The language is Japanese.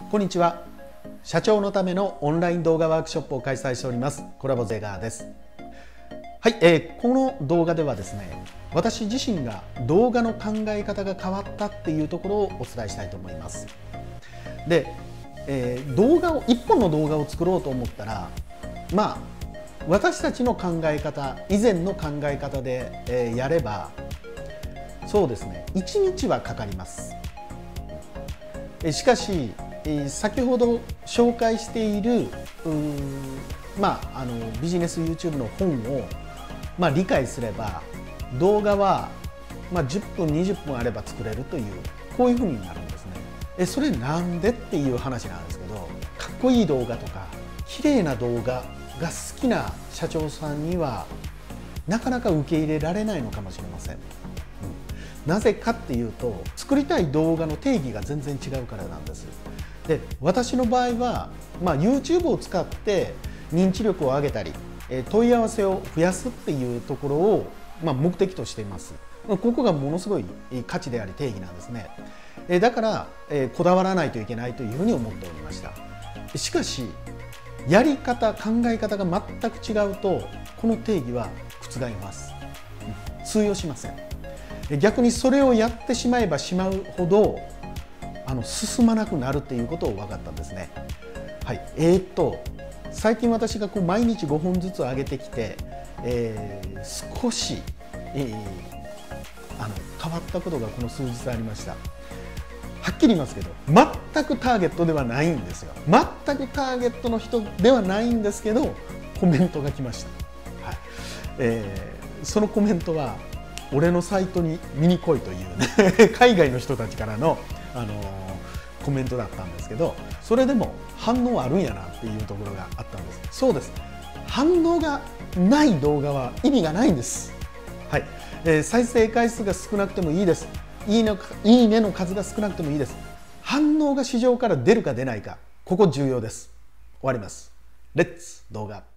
こんにちは。社長のためのオンライン動画ワークショップを開催しておりますコラボゼガーです。はい、この動画ではですね、私自身が動画の考え方が変わったっていうところをお伝えしたいと思います。で、一本の動画を作ろうと思ったら、私たちの考え方、以前の考え方で、やればそうですね、1日はかかります。しかし先ほど紹介しているビジネス YouTube の本を、理解すれば動画は、10分20分あれば作れるという、こういうふうになるんですね。それなんでっていう話なんですけど、かっこいい動画とか綺麗な動画が好きな社長さんにはなかなか受け入れられないのかもしれません。なぜかっていうと、作りたい動画の定義が全然違うからなんです。で、私の場合は、YouTube を使って認知力を上げたり、問い合わせを増やすっていうところを、目的としています。ここがものすごい価値であり定義なんですね。だから、こだわらないといけないというふうに思っておりました。しかしやり方、考え方が全く違うと、この定義は覆ります。通用しません。逆にそれをやってしまえばしまうほど進まなくなるっていうことを分かったんですね。はい、最近私が毎日5本ずつ上げてきて、少し、変わったことがこの数日ありました。はっきり言いますけど、全くターゲットではないんですよ。全くターゲットの人ではないんですけど、コメントが来ました。はい、そのコメントは俺のサイトに見に来いというね海外の人たちからの、コメントだったんですけど、それでも反応あるんやなっていうところがあったんです。そうです。反応がない動画は意味がないんです。はい、再生回数が少なくてもいいです。いいねの数が少なくてもいいです。反応が市場から出るか出ないか、ここ重要です。終わります。レッツ動画。